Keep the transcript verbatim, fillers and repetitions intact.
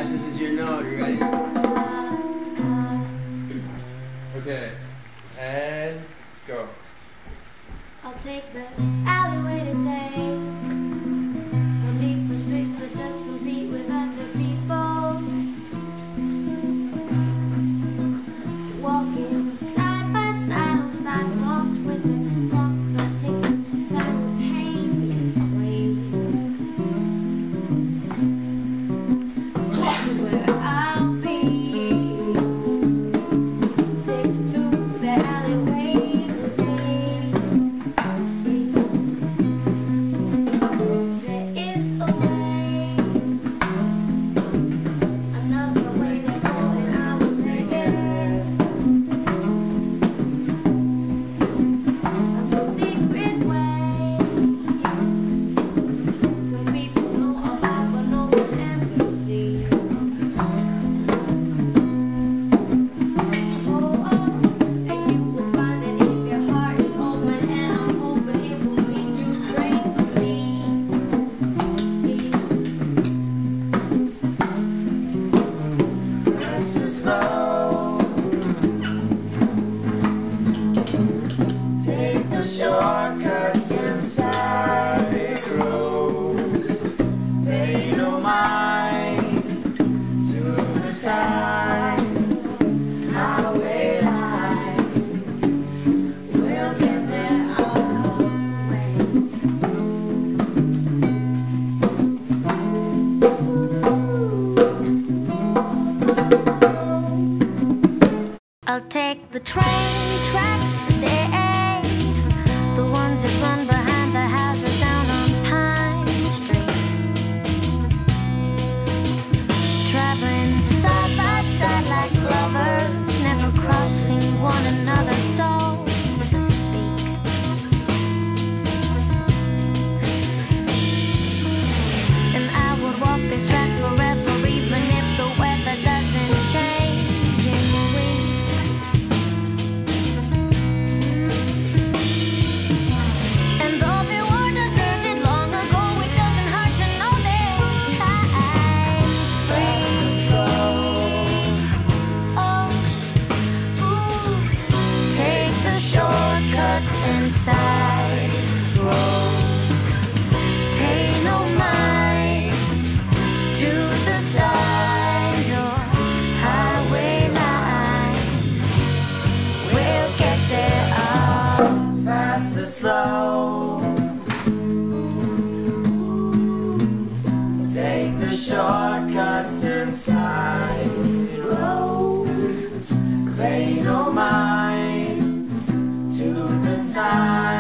Ash, this is your note. You ready? Okay. And go. I'll take the alleyway today. No need for streets to just compete with other people. Walking side by side on sidewalks with the clocks are ticking simultaneously. That's where I'll be. Stick to the alleyways with me. There is a way, another way to go, and I will take it. A secret way some people know about, but no one ever sees. Oh, oh, and you will find it if your heart is open, and I'm hoping it will lead you straight to me. This is love. Take the shortcuts inside roads. Pay no mind to the signs. Highway lights. We'll get there our way. I'll take the train tracks today, the ones that run behind the houses down on Pine Street. Traveling side by side like lovers, never crossing one another, so to speak. And I would walk these tracks forever, even if the weather doesn't change in weeks. And though they were deserted long ago, it doesn't hurt to know their time's free. Oh, ooh, take the shortcuts inside roads. Pay no mind to the signs or highway lines. We'll get there all. Fast or slow. Take the shortcuts inside roads. Pay no mind to the signs.